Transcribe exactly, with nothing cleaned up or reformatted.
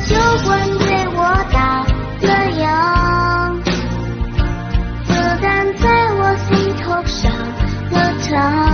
酒馆对我打了烊，子弹在我心头上了膛。